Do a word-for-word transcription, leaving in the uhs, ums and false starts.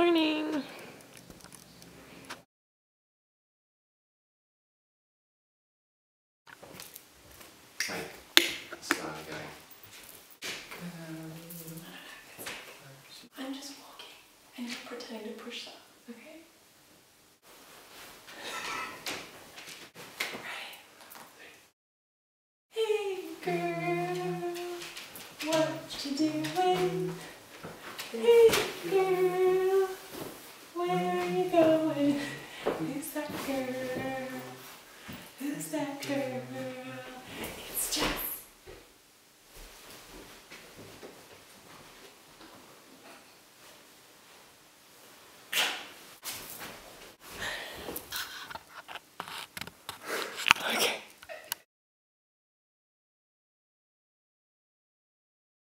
morning. Wait, start again. I'm just walking and you're pretending to push up, okay? Right. Hey girl, what you doing? Hey girl, where are you going? Who's that girl? Who's that girl?